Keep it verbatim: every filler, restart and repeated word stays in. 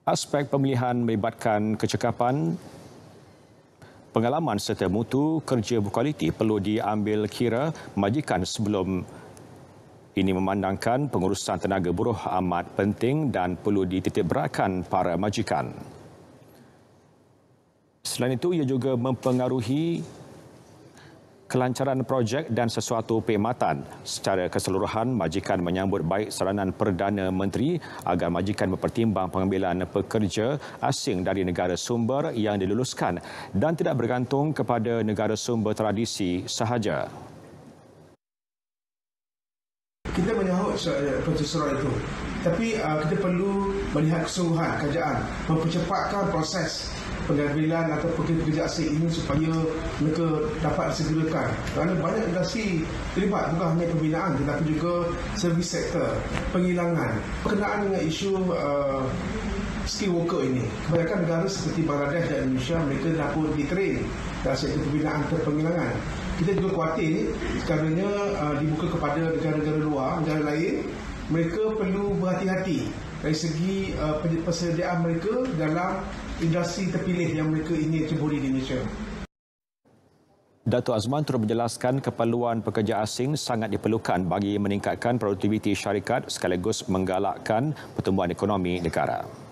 Aspek pemilihan melibatkan kecekapan, pengalaman serta mutu kerja berkualiti perlu diambil kira majikan sebelum ini memandangkan pengurusan tenaga buruh amat penting dan perlu dititipberatkan para majikan. Selain itu, ia juga mempengaruhi kelancaran projek dan sesuatu perkhidmatan. Secara keseluruhan, majikan menyambut baik saranan Perdana Menteri agar majikan mempertimbang pengambilan pekerja asing dari negara sumber yang diluluskan dan tidak bergantung kepada negara sumber tradisi sahaja. Kita menyahut pertusuran itu, tapi uh, kita perlu melihat kesungguhan kerajaan mempercepatkan proses pengambilan atau pekerja asing ini supaya mereka dapat disegerakan. Kerana banyak industri terlibat, bukan hanya pembinaan tetapi juga servis sektor, penghilangan. Berkenaan dengan isu uh, skill worker ini, kebanyakan negara seperti Bangladesh dan Indonesia, mereka dah pun ditrain dalam sektor pembinaan atau penghilangan. Kita juga khawatir sekarangnya uh, dibuka kepada negara-negara luar, negara lain, mereka perlu berhati-hati dari segi uh, persediaan mereka dalam industri terpilih yang mereka ingin ceburi di Malaysia. Datuk Azman turut menjelaskan keperluan pekerja asing sangat diperlukan bagi meningkatkan produktiviti syarikat sekaligus menggalakkan pertumbuhan ekonomi negara.